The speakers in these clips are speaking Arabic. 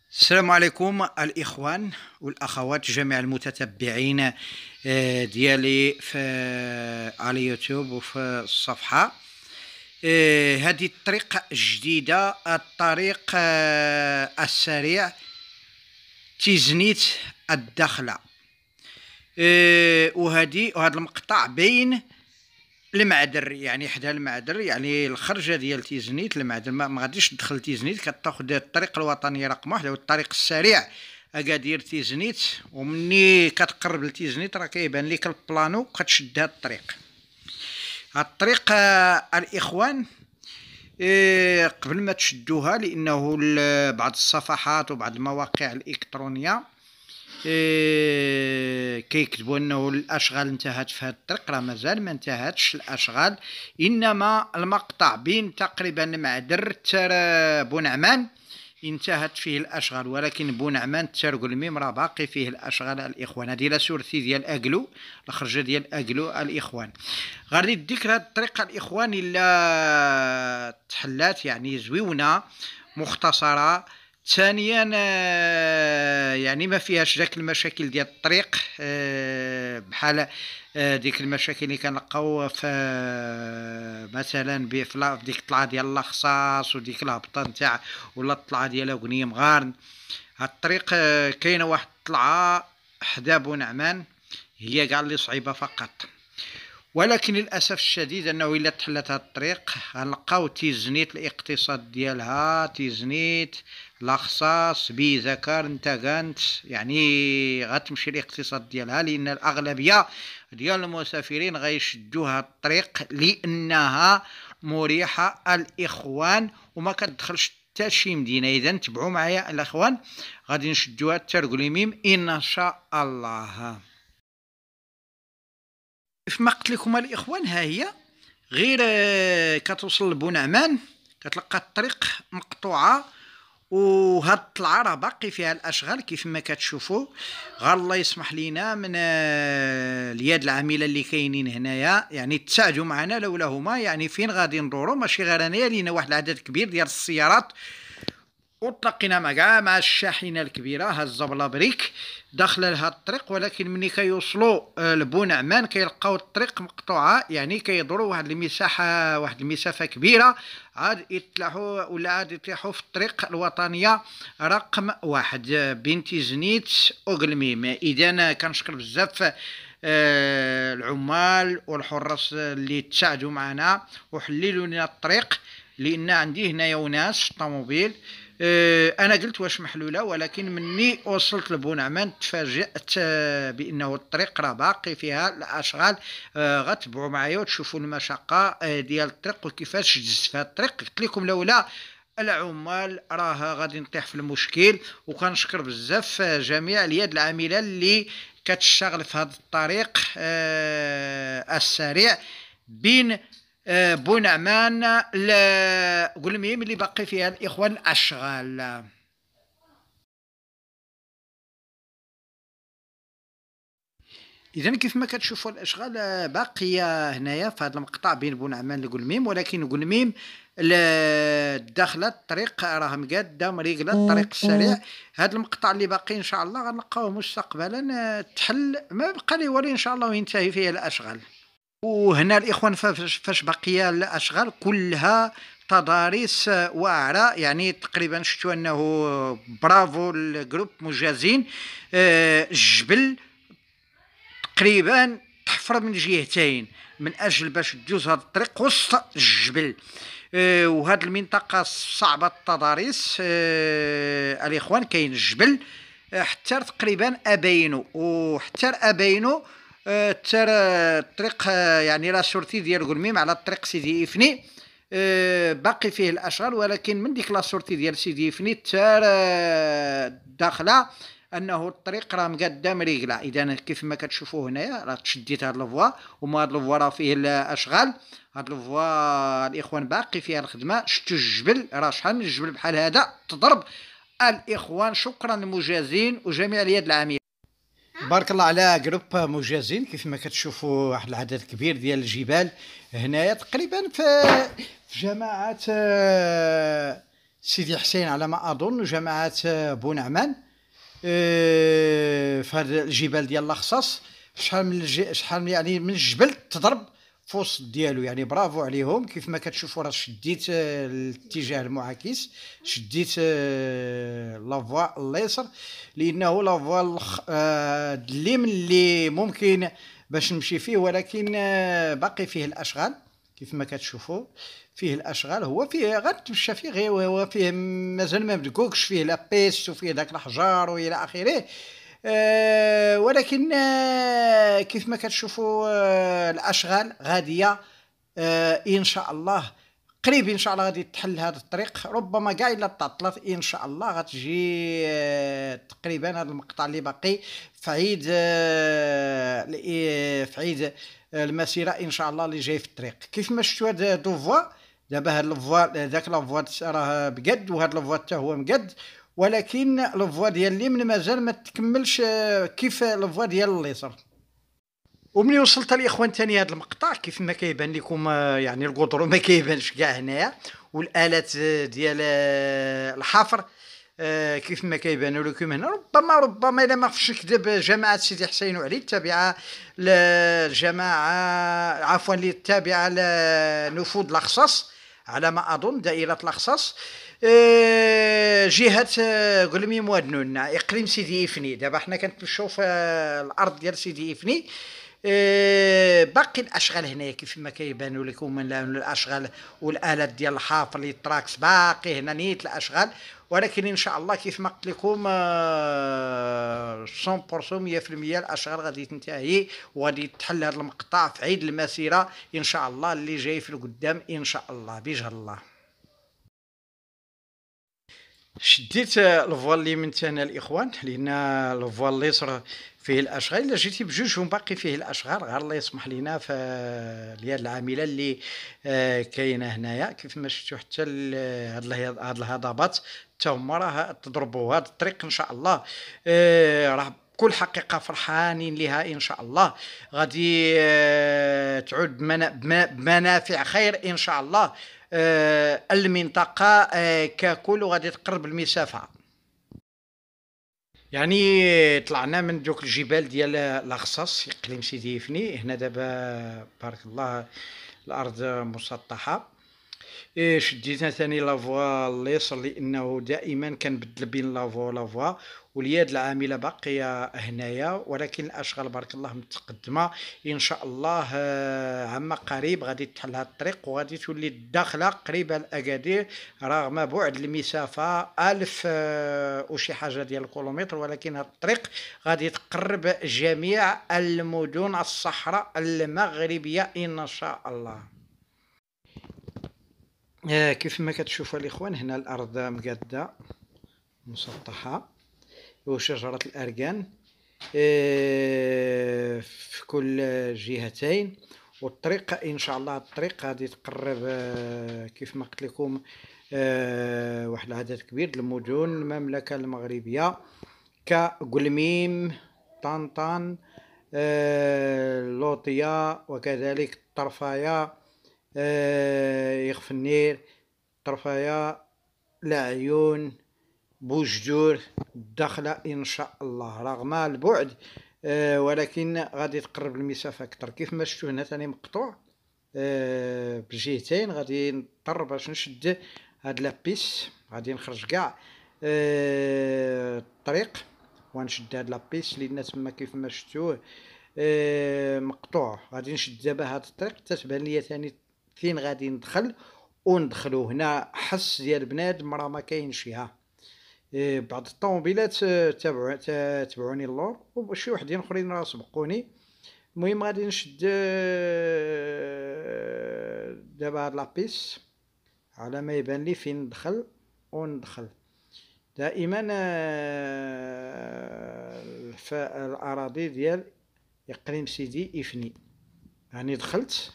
السلام عليكم الإخوان والأخوات جميع المتتبعين ديالي على يوتيوب وفي الصفحة. هذه الطريق جديدة، الطريق السريع تيزنيت الدخلة. وهذا المقطع بين المعدر، يعني حدا المعدر، يعني الخرجه ديال تيزنيت المعدر. ما غاديش تدخل تيزنيت، كتاخذ الطريق الوطنيه رقم 1 والطريق السريع اكادير تيزنيت، ومني كتقرب لتيزنيت راه كيبان لك البلانو كتشد هاد الطريق. هاد الطريق الاخوان، قبل ما تشدوها، لانه بعض الصفحات وبعض المواقع الالكترونيه كيكتبوا انه الاشغال انتهت في هذا الطريق. راه مازال ما انتهتش الاشغال، انما المقطع بين تقريبا معدر تر بونعمان انتهت فيه الاشغال، ولكن بونعمان تر قلميم راه باقي فيه الاشغال الاخوان. هذه لا سورتي ديال اكلو، الخرجه ديال اكلو الاخوان. غادي الذكر هذه الطريقه الاخوان الا تحلات، يعني زويونه مختصره. ثانيا يعني ما فيهاش داك المشاكل ديال الطريق، بحال ديك المشاكل اللي كنلقاو في مثلا في ديك الطلعه ديال لاخصاص وديك الهبطه نتاع ولا الطلعه ديال غنيم غارن. هاد الطريق كاينه واحد الطلعه حدا بونعمان هي كاع اللي صعيبه فقط، ولكن للاسف الشديد انه الا تحلت هاد الطريق غنلقاو تيزنيت الاقتصاد ديالها، تيزنيت لاخصاص بيزكار نتاكانت، يعني غتمشي الاقتصاد ديالها، لان الاغلبيه ديال المسافرين غيشدوا هاد الطريق لانها مريحه الاخوان وما كتدخلش حتى شي مدينه. اذا تبعوا معايا الاخوان، غادي نشدوها الترقليميم ان شاء الله. كيف ما قلت لكم الاخوان، ها هي غير كتوصل لبونعمان كتلقى الطريق مقطوعه، وهاد الطلعه راه باقي فيها الاشغال كيف ما كتشوفوا. غير الله يسمح لينا من اليد العامله اللي كاينين هنايا، يعني تساعدوا معنا لولا هما، يعني فين غادي ندوروا؟ ماشي غير انايا، لينا واحد العدد كبير ديال السيارات وتلاقينا مع الشاحنه الكبيره هازه بلا بريك داخله لهاد الطريق، ولكن ملي كيوصلوا لبونعمان كيلقاو الطريق مقطوعه، يعني كيضروا واحد المساحه، واحد المسافه كبيره، عاد يتلاحوا ولا عاد يطيحوا في الطريق الوطنيه رقم 1 بين تيزنيت وقلميم. اذا كنشكر بزاف العمال والحراس اللي تساعدوا معنا وحللوا لنا الطريق، لان عندي هنايا وناس طوموبيل. انا قلت واش محلوله، ولكن مني وصلت لبونعمان تفاجأت بانه الطريق راه باقي فيها الاشغال. غتبعوا معايا وتشوفوا المشقه ديال الطريق وكيفاش جزت في هذا الطريق. قلت لكم لولا العمال راه غادي نطيح في المشكل. وكنشكر بزاف جميع اليد العامله اللي كتشتغل في هذا الطريق السريع بين بونعمان لقلميم اللي باقي فيها الاخوان الاشغال. اذا كيف ما كتشوفوا الاشغال باقيه هنايا في هذا المقطع بين بونعمان لقلميم، ولكن قلميم الداخله الطريق راه مقاده مريقله الطريق السريع. هذا المقطع اللي باقي ان شاء الله غنلقاوه مستقبلا تحل، ما بقى لي والو ان شاء الله وينتهي فيه الاشغال. وهنا الاخوان فاش باقيه الاشغال كلها تضاريس واعره، يعني تقريبا شفتوا انه برافو الجروب مجازين. الجبل تقريبا تحفر من جهتين من اجل باش تجوز هذا الطريق وسط الجبل. وهذه المنطقه صعبه التضاريس الاخوان، كاين الجبل حتى تقريبا ابينو، وحتى ابينو تر الطريق يعني لا سورتي ديال قلميم على الطريق سيدي افني باقي فيه الاشغال، ولكن من ديك لا سورتي ديال سيدي افني تر داخله انه الطريق راه مقاده مريقله. اذا كيف ما كتشوفوا هنايا راه تشديت هاد الفوا، وما هاد الفوا راه فيه الاشغال. هاد الفوا الاخوان باقي فيها الخدمه. شفتوا الجبل راه شحال من الجبل بحال هذا تضرب الاخوان. شكرا للمجازين وجميع اليد العامله. بارك الله على جروب مجازين. كيف ما كتشوفوا واحد العدد كبير ديال الجبال هنايا، تقريبا في جماعه سيدي حسين على ما اظن، وجماعه بونعمان في هذا الجبال ديال لاخصاص. شحال يعني من الجبل تضرب في وسط ديالو، يعني برافو عليهم. كيف ما كتشوفوا راه شديت الاتجاه المعاكس، شديت لافوا اليسر، لانه لافوا اليمين اللي ممكن باش نمشي فيه، ولكن باقي فيه الاشغال. كيف ما كتشوفوا فيه الاشغال، هو فيه غتمشى فيه غير، هو فيه مازال ما بدكوكش، فيه لابيس وفيه داك الحجار والى اخره. ولكن كيف ما كتشوفوا الاشغال غاديه ان شاء الله قريب، ان شاء الله غادي تحل هذا الطريق. ربما كاع الا تعطلت ان شاء الله غتجي تقريبا هذا المقطع اللي باقي في عيد في عيد المسيره ان شاء الله اللي جاي في الطريق. كيف ما شفتوا هاد دوفوا دابا، هاد لافوا داك لافوا راه بجد، وهاد لافوا حتى هو مقد، ولكن لافوا ديال اليمين مازال ما تكملش كيف لافوا ديال اليسار. وملي وصلت الاخوان ثاني هذا المقطع، كيف ما كيبان لكم يعني القدر ما كيبانش كاع هنايا، والالات ديال الحفر كيف ما كيبانوا لكم هنا. ربما الا ما خفتش نكذب، جماعه سيدي حسين وعلي التابعه للجماعه، عفوا اللي التابعه لنفوذ الاخصاص على ما اظن، دائره الاخصاص، جهه قلميم ودنون، اقليم سيدي افني. دابا حنا كنتمشاو في الارض ديال سيدي افني. باقي الاشغال هنايا كيف ما كيبانوا لكم الاشغال والالات ديال الحافر اللي تراكس باقي هنا نيت الاشغال، ولكن ان شاء الله كيف ما قلت لكم 100% 100% الاشغال غادي تنتهي، وغادي تحل هذا المقطع في عيد المسيره ان شاء الله اللي جاي في القدام ان شاء الله بوجه الله. شديت الفوال اليمين تاعنا الاخوان، لان الفوال اليسر فيه الاشغال. الا جيتي بجوجهم باقي فيه الاشغال، غير الله يسمح لينا في اليد العامله اللي كاينه هنايا. كيف ما شفتوا حتى هاد الهضبات حتى هما راه تضربوا هاد الطريق ان شاء الله. راه بكل حقيقه فرحانين لها ان شاء الله، غادي تعود بمنافع خير ان شاء الله. المنطقه ككل، وغادي تقرب المسافه. يعني طلعنا من دوك الجبال ديال لاخصاص اقليم سيدي يفني هنا دابا بارك الله الارض مسطحه. شديتنا ثاني لافوا اليسر، لانه دائما كنبدل بين لافوا ولافوا، واليد العامله باقيه هنايا، ولكن الاشغال بارك الله متقدمه ان شاء الله. عما قريب غادي تحل هذا الطريق، وغادي تولي الداخله قريبه لاكادير، رغم بعد المسافه 1000 وشي حاجه ديال الكيلومتر، ولكن هذا الطريق غادي تقرب جميع المدن الصحراء المغربيه ان شاء الله. كيف ما كتشوفوا الاخوان هنا الارض مقاده مسطحه، وشجره الاركان في كل جهتين، والطريق ان شاء الله الطريق غادي تقرب كيف ما قلت لكم واحد العدد كبير د المدن المملكه المغربيه كقلميم، طنطان، لوطيه، وكذلك طرفايه، يغفنير، طرفايه، العيون، بوجدور، الدخله ان شاء الله رغم البعد، ولكن غادي تقرب المسافه اكثر. كيف ما شفتوا هنا ثاني مقطوع بجهتين، غادي نضطر باش نشد هاد لابيس، غادي نخرج كاع الطريق ونشد هاد لابيس، لان تما كيف ما شفتوه مقطوع. غادي نشد دابا هاد الطريق تتبان ليا ثاني فين غادي وندخلو هنا حس ديال بنادم راه ما كاينش فيها. بعض الطوموبيلات تبعوني اللور، وشي وحدين اخرين راه سبقوني. المهم غادي نشد دابا هاد لابيس على ما يبان لي فين ندخل وندخل. دائما الاراضي ديال اقليم سيدي افني، يعني دخلت،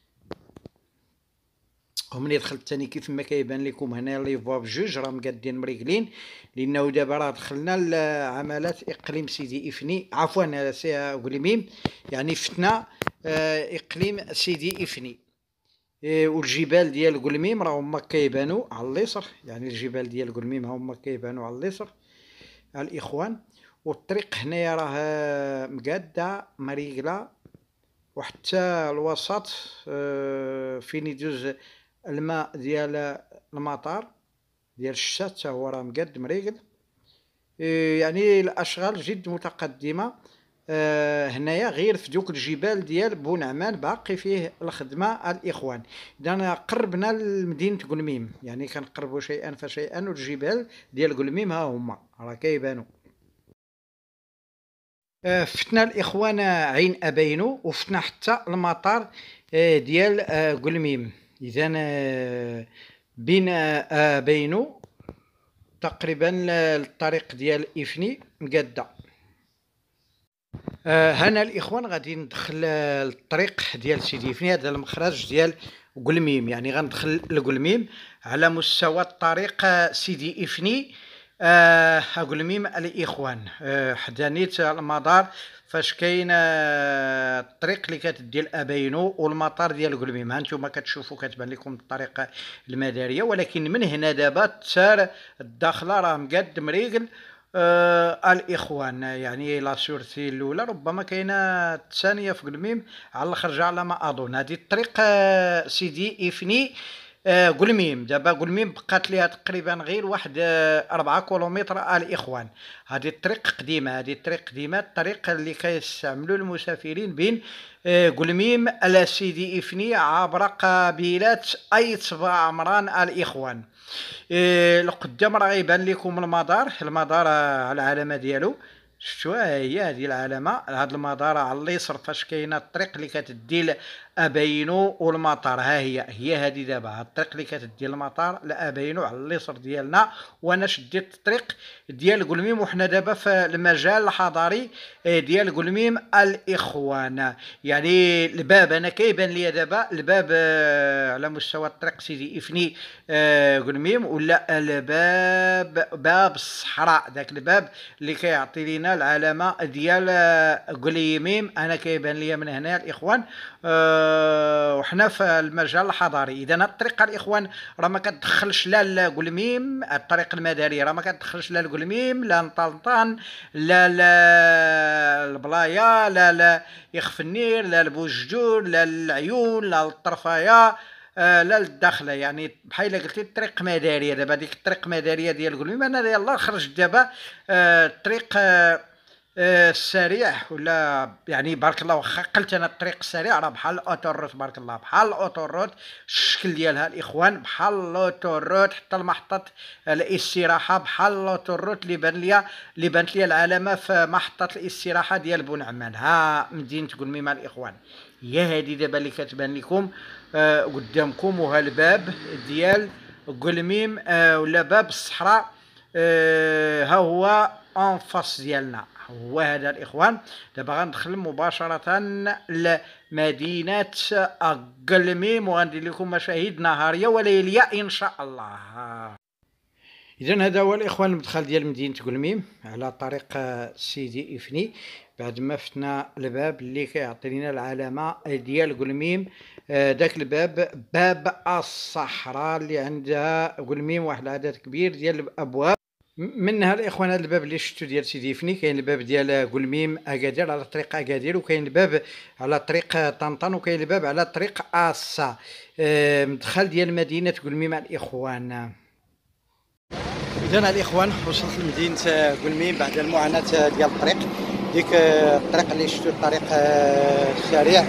ومني دخلت ثاني كيف ما كيبان لكم هنا لي فوا بجوج راه مقادين مريقلين، لانه دابا راه دخلنا لعملات اقليم سيدي افني، عفوا قلميم، يعني فتنا اقليم سيدي افني. والجبال ديال قلميم راه هما كيبانوا على اليسر، يعني الجبال ديال قلميم ها هما كيبانوا على اليسر الاخوان. والطريق هنايا راه مقاده مريقله، وحتى الوسط فين يدوز الماء ديال المطار ديال الشتا حتى هو راه مقاد مريقل. يعني الاشغال جد متقدمه هنايا، غير في دوك الجبال ديال بونعمان باقي فيه الخدمه الاخوان. اذا قربنا لمدينه قلميم، يعني كنقربوا شيئا فشيئا، والجبال ديال قلميم ها هما راه كيبانوا. فتنا الاخوان عين ابينو، وفتنا حتى المطار ديال قلميم. اذا بين ابينو تقريبا الطريق ديال افني مقاده. هنا الاخوان غادي ندخل الطريق ديال سيدي افني، هذا المخرج ديال قلميم، يعني غندخل لقلميم على مستوى الطريق سيدي افني قلميم الاخوان. حدا نيت المدار فاش كاين الطريق اللي كتدي لابينو والمطار ديال قلميم، ها نتوما كتشوفوا كتبان لكم الطريق المداريه، ولكن من هنا دابا تسار الداخله راه مقاد مريقل الاخوان. يعني لا سورتي الاولى ربما كاينه الثانيه في قلميم على الخرجه على ما اظن. هذه الطريق سيدي افني قلميم. دابا قلميم بقات ليها تقريبا غير واحد 4 كيلومتر الاخوان. هذه الطريق قديمه، هذه الطريق قديمه، الطريق اللي كيستعملوا المسافرين بين قلميم على سيدي افني عبر قبيله ايت عمران الاخوان. لقدام راه غيبان لكم المدار على العلامه ديالو، شفتوها هي هذه العلامه. هذا المدار على اليسر فاش كاينه الطريق اللي كتدي لابينو والمطار، ها هي هذه دابا هاد الطريق اللي كتدي للمطار لابينو على اليسر ديالنا. وانا شديت الطريق ديال قلميم، وحنا دابا في المجال الحضاري ديال قلميم الاخوان. يعني الباب انا كيبان لي دابا الباب على مستوى الطريق سيدي افني قلميم، ولا باب الصحراء، داك الباب اللي كيعطي لينا العلامه ديال قليميم انا كيبان لي من هنا الاخوان. وحنا في المجال الحضاري. اذا الطريق الاخوان راه ما كتدخلش لا لقلميم، الطريق المداريه راه ما كتدخلش لا لقلميم لا لطنطان لا البلايا لا يخفنير لا لبوجدور لا العيون لا الطرفايه لا للداخله. يعني بحال قلتي الطريق مداريه. دابا ديك الطريق مداريه ديال قلميم انا يلاه خرجت دابا الطريق السريع، ولا يعني بارك الله واخا قلت انا الطريق السريع راه بحال الاوتوروت، بارك الله بحال الاوتوروت الشكل ديالها الاخوان، بحال الاوتوروت حتى المحطه الاستراحه بحال الاوتوروت اللي بانت لي العلامه في محطه الاستراحه ديال بونعمان. ها مدينه قلميم الاخوان هي هذه دابا اللي كتبان لكم قدامكم، وها الباب ديال قلميم ولا باب الصحراء ها هو انفاس ديالنا، هو هذا الاخوان. دابا غندخل مباشره لمدينه قلميم وغندير لكم مشاهد نهاريه وليليه ان شاء الله. اذا هذا هو الاخوان المدخل ديال مدينه قلميم على طريق سيدي افني. بعد ما فتنا الباب اللي كيعطي لنا العلامه ديال قلميم، داك الباب باب الصحراء اللي عندها قلميم واحد العدد كبير ديال الابواب. منها الاخوان هذا الباب اللي شفتو ديال سيدي افني، كاين الباب ديال قلميم اكادير على طريق اكادير، وكاين الباب على طريق طنطان، وكاين الباب على طريق اسا مدخل ديال مدينه قلميم الاخوان. اذا الاخوان وصلت لمدينه قلميم بعد المعاناه ديال الطريق. ديك الطريق اللي شفتو الطريق السريع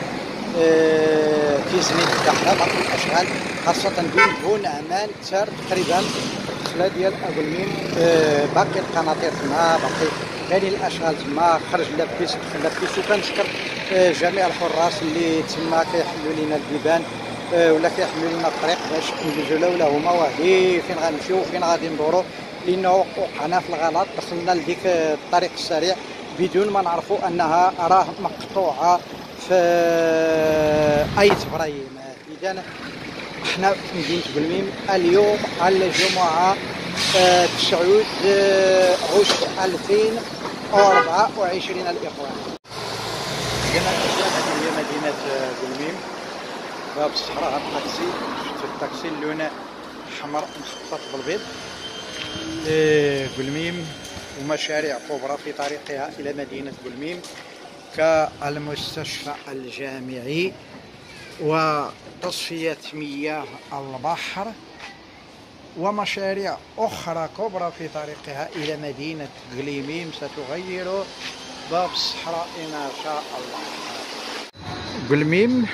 كيزني الداخله باقي الاشغال خاصه بين بونعمان تار تقريبا الدخله ديال قلميم باقي القناطير تما، باقي كاينين الاشغال تما، خرج لابيس دخل لابيس. وكنشكر جميع الحراس اللي تما كيحلوا لينا البيبان ولا كيحلوا لنا الطريق باش ندوزو ولا هما واعيين فين غنمشيو وفين غادي ندورو، لانه وقعنا في الغلط دخلنا لديك الطريق السريع بدون ما نعرفوا انها راه مقطوعه في ايت ابراهيم. اذا احنا في مدينه قلميم اليوم الجمعه 9 عشر 2024 الاخوان. هذه هي مدينه قلميم باب الصحراء. هاد الطاكسي، شفتو الطاكسي اللون احمر مخطط بالبيض. قلميم ومشاريع كبرى في طريقها الى مدينة قلميم كالمستشفى الجامعي وتصفية مياه البحر ومشاريع أخرى كبرى في طريقها إلى مدينة قليميم ستغير باب الصحراء إن شاء الله. قلميم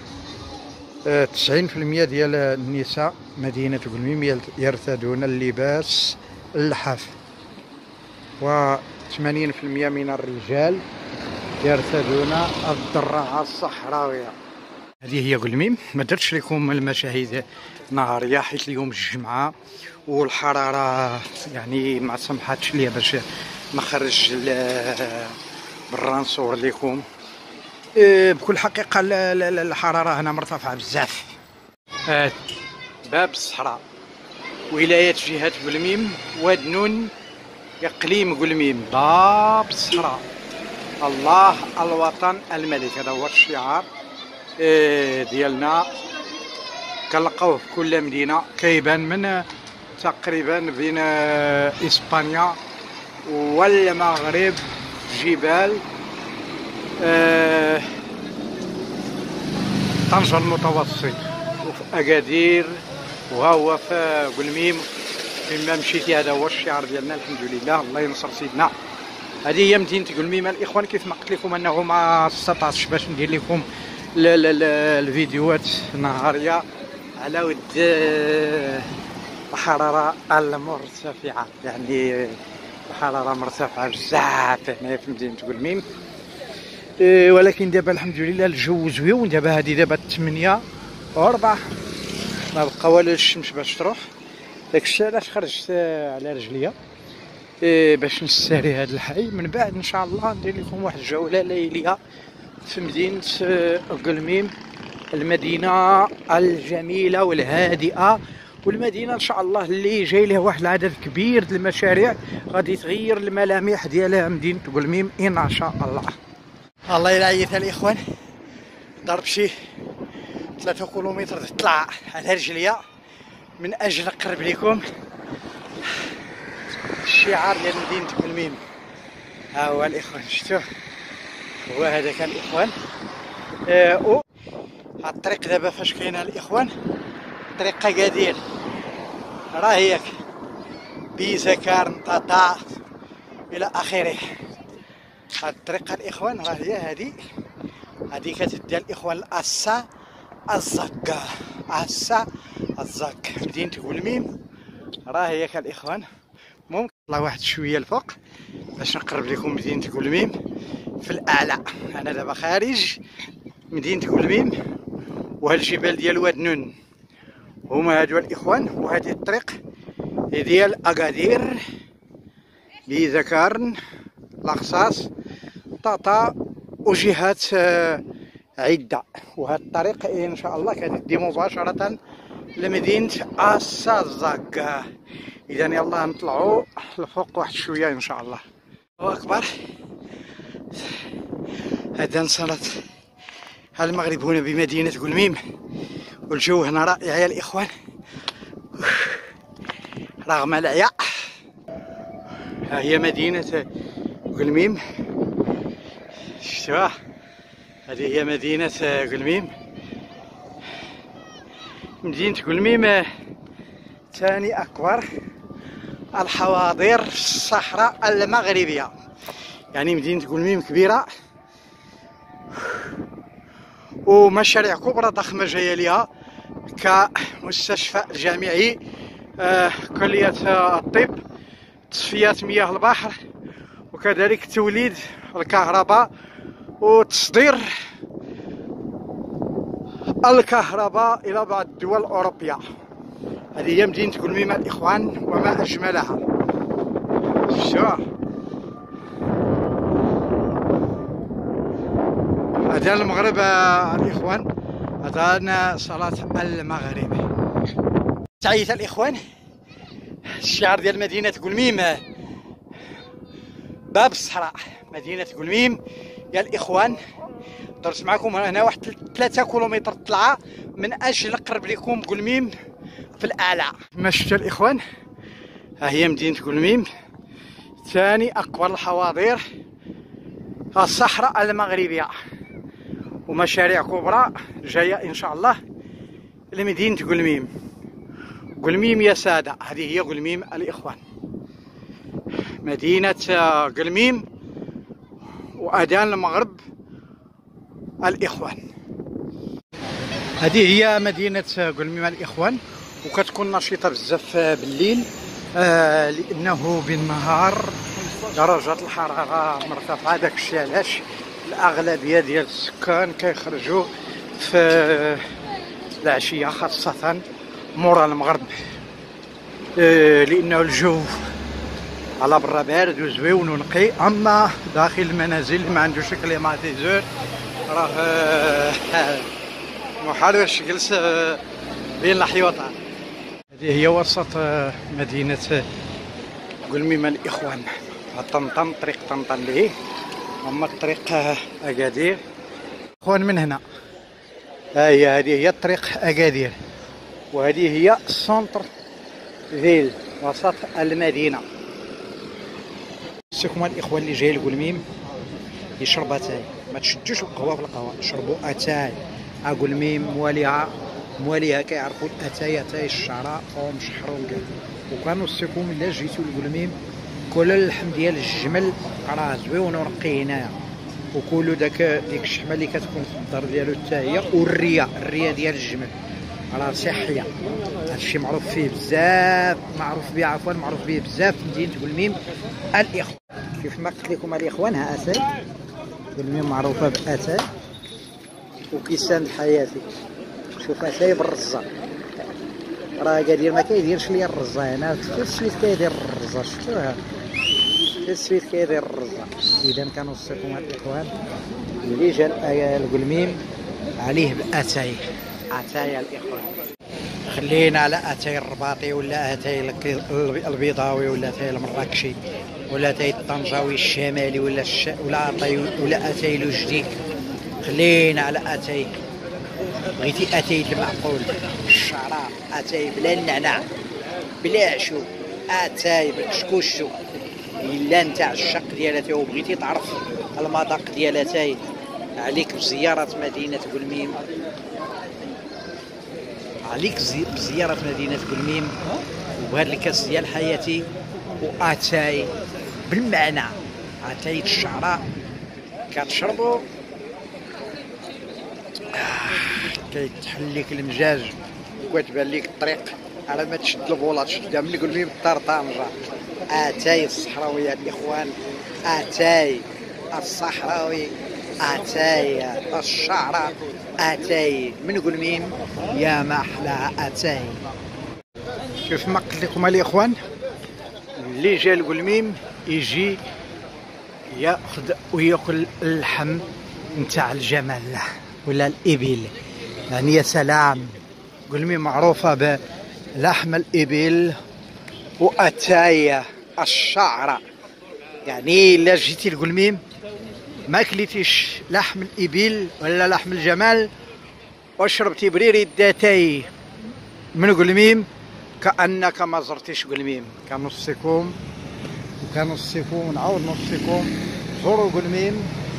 90% ديال النساء مدينة قلميم يرتدون اللباس اللحاف، و80% من الرجال يرتدون الدراعة الصحراوية. هذه هي قلميم. ما درتش لكم المشاهد نهارية حيت اليوم الجمعة والحرارة يعني ما سمحتش ليا باش نخرج برا نصور لكم. بكل حقيقة الحرارة هنا مرتفعة بزاف. باب الصحراء، ولاية جهة قلميم، ودنون، إقليم قلميم، باب الصحراء، الله الوطن الملك. هذا هو الشعار ديالنا. كنلقاوه في كل مدينة، كيبان من تقريبا بين إسبانيا والمغرب، جبال طنجة المتوسط وفي أكادير، وها هو في قلميم فيما مشيتي. هذا هو الشعار ديالنا الحمد لله. الله ينصر سيدنا. هذه هي مدينة قلميم الإخوان. كيف ما قلت لكم أنه ما استطعتش باش ندير لكم الفيديوهات نهارية على ود الحرارة المرتفعة، يعني الحرارة مرتفعة بزاف هنا في مدينة قلميم. ولكن دابا الحمد لله الجو زويون. دابا هذه دابا 8:04، ما بقى والو الشمس باش تروح. داكشي علاش خرجت على رجليا باش نستاري هذا الحي. من بعد ان شاء الله ندير لكم واحد الجولة ليلية في مدينة قلميم، المدينة الجميلة والهادئة، والمدينة ان شاء الله اللي جاي لها واحد العدد كبير ديال المشاريع غادي تغير الملامح ديالها مدينة قلميم ان شاء الله. الله يلعيث الاخوان. ضرب شي 3 كيلومتر تطلع على رجليا من اجل نقرب لكم الشعار ديال مدينة قلميم. ها هو الاخوان، شفتوه؟ هو هذا كان الاخوان. هاد الطريق دابا فاش كاينه الاخوان، طريق أكادير، راه هيك بيزكار نطاطا الى اخره. هاد الطريقه الاخوان راه هي هادي كتدي الاخوان لأسا الزكا. أسا الزك مدينة قلميم راه هيك الاخوان. ممكن نطلع واحد شويه الفوق باش نقرب لكم مدينة قلميم في الاعلى. انا دابا خارج مدينة قلميم، وهاد الجبال ديال ودنون هما هادو الاخوان، وهذه الطريق ديال أكادير، بيزكارن، لاقصاص، طاطا وجهات عدة. وهذا الطريق ان شاء الله كتدي مباشرة لمدينة أسازاك. اذا يلا نطلعوا لفوق واحد شوية ان شاء الله. الله اكبر. هذا نصرت المغرب هنا بمدينة قلميم، والجو هنا رائع يا الاخوان رغم العياء. ها هي مدينة قلميم، شفتوها؟ هذه هي مدينة قلميم. مدينة قلميم ثاني أكبر الحواضر في الصحراء المغربية، يعني مدينة قلميم كبيرة ومشاريع كبرى ضخمة جاية ليها كمستشفى جامعي، كلية الطب، تصفية مياه البحر، وكذلك توليد الكهرباء وتصدير الكهرباء إلى بعض الدول الأوروبية. هذه هي مدينة قلميم الإخوان وما أجملها. شفتوها؟ هذا المغرب الإخوان، هذا صلاة المغرب. تعيت الإخوان. الشعار ديال مدينة قلميم باب الصحراء، مدينة قلميم يا الإخوان. درت معكم هنا واحد 3 كيلومتر طلعة من اجل قرب لكم قلميم في الاعلى. ما شفتوا الاخوان، ها هي مدينه قلميم، ثاني اكبر الحواضر الصحراء المغربيه، ومشاريع كبرى جايه ان شاء الله لمدينه قلميم. قلميم يا ساده، هذه هي قلميم الاخوان، مدينه قلميم واذان المغرب الاخوان. هذه هي مدينه قلميم الاخوان، وكتكون نشيطه بزاف بالليل لانه بالنهار درجات الحراره مرتفعه. داك الشيء علاش الاغلبيه ديال السكان كيخرجوا في العشيه خاصه مورا المغرب، لانه الجو على برا بارد وزويون ونقي. اما داخل المنازل اللي ما عندوش كليماتيزور راه محال واش جلس بين الحيوطات. هذه هي وسط مدينه قلميم الاخوان، طنطا، طريق طنطا ليه، اما الطريق اكادير اخوان. من هنا هذه هي الطريق اكادير، وهذه هي السونتر فيل، وسط المدينه. سيكم الاخوان اللي جاي لقلميم يشرب اتاي، ما تشدوش القهوه في القهوه، شربوا اتاي. قلميم مواليها كيعرفوا الاتاي، اتاي الشعراء ومشحروا كاع. وكنوصيكم الا جيتوا لقلميم كلوا اللحم ديال الجمل، راه زويون ونقي هنايا، وكلوا ديك الشحمه اللي كتكون في الدار ديالو حتى هي، والريه ديال الجمل راه صحيه. هادشي معروف فيه بزاف، معروف به بزاف في مدينه قلميم الاخوان. كيف ما قلت لكم الاخوان، ها اتاي قلميم معروفه باتاي وكيسان حياتي. شوف اتاي بالرزه، راه قادير ما كيديرش ليا الرزه هنا، في السويت كيدير الرزه، شفتوها في السويت كيدير الرزه. اذا كنوصيكم الاخوان اللي جا لقلميم عليه باتاي الاخوان. خلينا على اتاي الرباطي، ولا اتاي البيضاوي، ولا اتاي المراكشي، ولا اتاي الطنجاوي الشمالي، ولا اتاي لوجدي. خلينا على اتاي، بغيتي اتاي المعقول، الشعراء، اتاي بلا النعناع بلا عشو، اتاي بالكشكوشو. الا انت عشاق ديال اتاي وبغيتي تعرف المذاق ديال اتاي، عليك بزياره مدينه قلميم، بزياره مدينه قلميم وبهذا الكاس ديال حياتي واتاي بالمعنى. اتاي الشعراء كتشربو كيتحل لك المجاج وكتبان لك الطريق على ما تشد البوله تشدها من قلميم الدار طنجه. اتاي الصحراويه الاخوان، اتاي الصحراوي، اتاي الشعراء، اتاي من قلميم، يا ما احلاها اتاي. كيف ما قلت لكم الاخوان، اللي جا لقلميم يجي ياخذ وياكل اللحم نتاع الجمل ولا الابل، يعني يا سلام. قلميم معروفه بلحم الابل واتاي الشعراء. يعني الا جيتي لقلميم ما كليتيش لحم الابل ولا لحم الجمل وشربتي بريري داتاي من قلميم، كانك ما زرتيش قلميم. كنوصيكم ونعاود نوصيكم زوروا قلميم.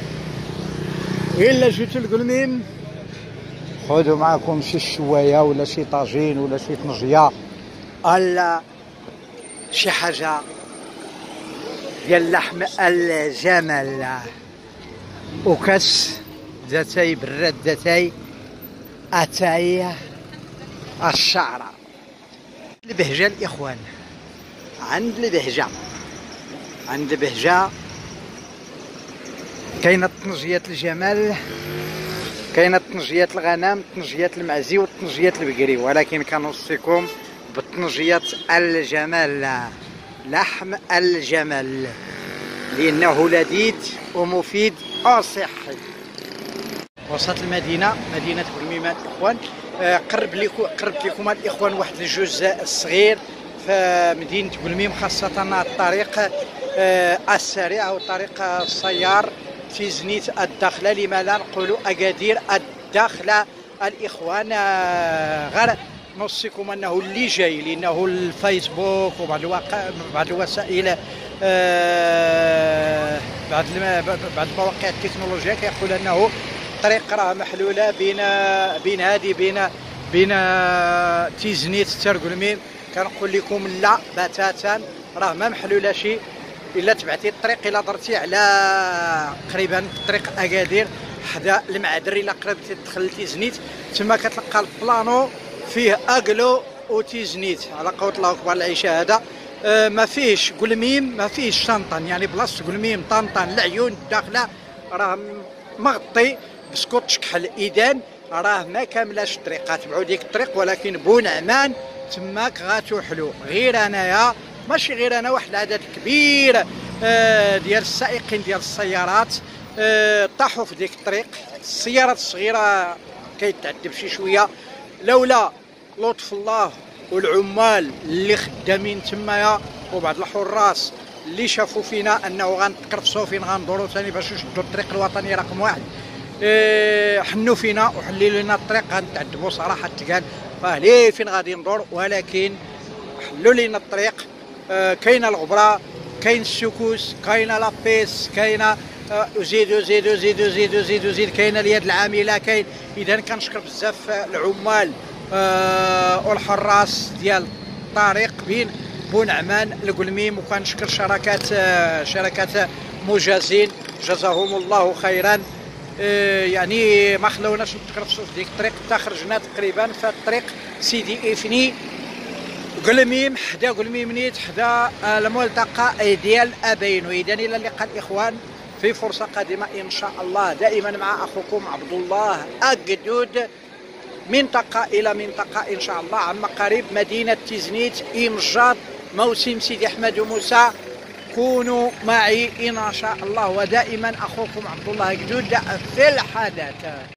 الا جيتوا لقلميم خذوا معكم شي شوايه ولا شي طاجين ولا شي طنجيه ولا شي حاجه ديال لحم الجمل، وكاس داتاي براد، داتاي اتاي الشعراء. البهجه الاخوان، عند البهجه كاينه طنجيات الجمل، كاينه طنجيات الغنم، طنجيات المعزي والطنجيات البقري، ولكن كنوصيكم بالطنجيات الجمل، لحم الجمل، لانه لذيذ ومفيد وصحي. وسط المدينه، مدينه قلميم الاخوان. قربت لكم الاخوان واحد الجزء صغير في مدينه قلميم، خاصه الطريق السريع او طريق السيار في زنيت الداخله، لما لا نقولوا اكادير الداخله الاخوان غير نوصيكم انه اللي جاي، لانه الفيسبوك وبعض بعض الوسائل بعض المواقع التكنولوجيه كيقول انه الطريق راه محلوله بين تيزنيت ترقلميم. كنقول لكم لا بتاتا، راه ما محلوله شي. الا تبعتي الطريق، الا درتي على قريبا طريق اكادير حدا المعدري، الا قربتي تدخل تيزنيت تما كتلقى البلانو فيه اكلو وتيزنيت على قوة الله اكبر العشاء هذا. ما فيهش قلميم، ما فيهش طنطن، يعني بلاصه قلميم طنطن العيون الداخله راه مغطي بسكوتش كحل. اذا راه ما كاملاش الطريق، تبعوا ديك الطريق، ولكن بونعمان تماك غاتوحلو. غير انايا، ماشي غير انا، واحد العدد كبير ديال السائقين ديال السيارات طاحوا في ديك الطريق. السيارات الصغيره كيتعذب شي شويه، لولا لطف الله والعمال اللي خدامين تمايا وبعض الحراس اللي شافوا فينا انه غنتقرفصوا فين غندوروا ثاني باش نشدوا الطريق الوطني رقم 1. حنوا فينا وحللوا لنا الطريق، غنتعذبوا صراحه تقال. فهلي فين غادي ندور، ولكن حلوا لنا الطريق. كاينه الغبره، كاين السكوس، كاينه لابيس، كاينه زيدوا زيدوا زيدوا زيدوا زيدوا زيد، كاينه اليد العامله كاين. اذا كنشكر بزاف العمال والحراس ديال الطريق بين بونعمان لقلميم، وكنشكر شركات مجازين جزاهم الله خيرا. يعني ما خلوناش نتقرفصوا في ديك الطريق حتى خرجنا تقريبا في الطريق سيدي افني قلميم، حدا قلميم نيت، حدا الملتقى ديال ابين. واذا الى اللقاء الاخوان في فرصه قادمه ان شاء الله، دائما مع اخوكم عبد الله أقدود، منطقه الى منطقه ان شاء الله. عما قريب مدينه تيزنيت، امجاد موسم سيدي احمد وموسى. كونوا معي ان شاء الله، ودائما اخوكم عبد الله أقدود في الحدث.